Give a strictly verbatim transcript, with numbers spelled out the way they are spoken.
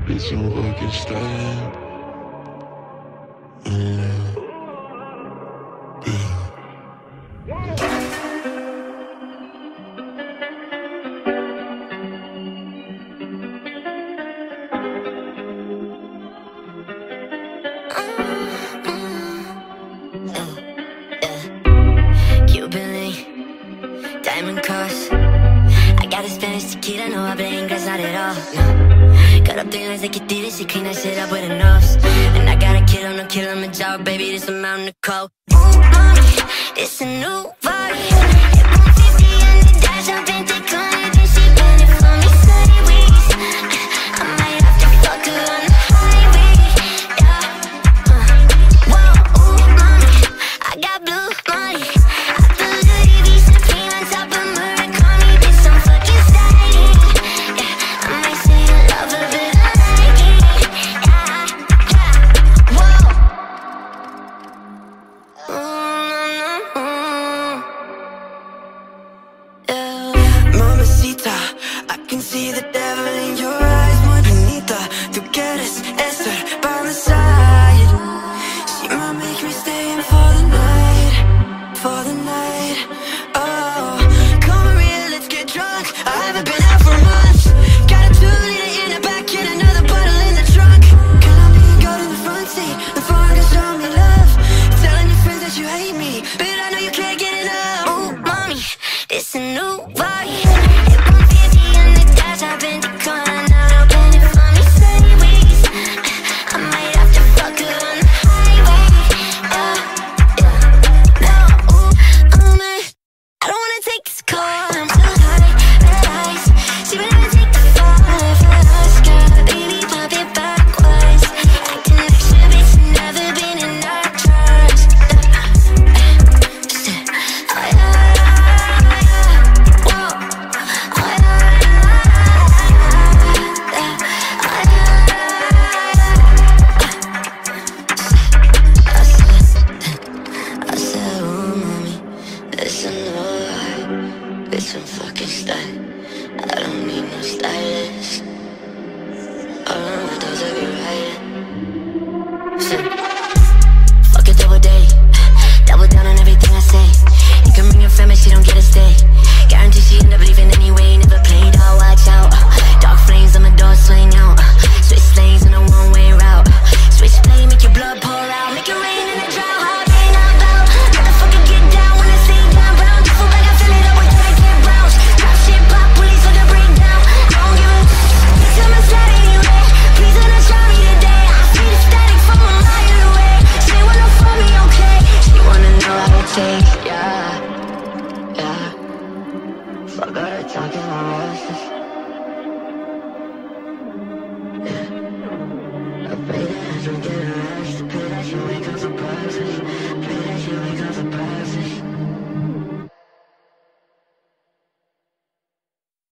It's some fucking style. Mm. Yeah. Diamond cuffs. I got a Spanish tequila, no habla inglés, not at all, no. Got up three lines like you did it, she clean that shit up with a nose. And I got a kid on a kill on my job, baby, this a mountain of coke. Ooh, mommy, this a new body. Hit one fifty on the dash, I've been declining, then she bend it for me sideways. I might have to fuck her on the highway, yeah. uh. Whoa, ooh, mommy, I got blue money. I can see the devil in your eyes, Juanita. Tú quieres estar by my side. She might make me stay in for the night, for the night. Oh, come real, let's get drunk. I haven't been out for months. Got a two liter in the back and another bottle in the trunk. Colombian gold in the front seat. The phone can show me love. Telling your friends that you hate me, but I know you can't get enough. Ooh, mommy, it's a new body. I've been declining, now bend it for me sideways. I might have to fuck her on the highway, yeah, yeah. No, ooh, oh man, I don't wanna take this call, I'm too high, red eyes. She would never take the fall for us, girl. Baby, pop it backwards. Acting like shit, bitch, never been in our trust. Oh yeah, whoa, oh yeah. It's some fucking style. I don't need no stylist. All on my toes, I be riding. Shit. Fuck a double day. Double down on everything I say. You can bring your friend, but she don't get a stay. Guarantee she end up leaving anyway. Never played, I'll watch out. Dark flames on my door, swing out. Switch lanes on a one-way route. Switch play, make your blood pour out. Make it rain in the drought. Hard rain out loud. Motherfucker get down when I say down. Brown duffel bag, I fill it up with that get browns. Drop shit, pop, police for the breakdown. I don't give a bitch, I'ma slide anyway. Please don't try me today. I see the static from a mile away. She wanna fuck me, okay. She wanna know how it takes.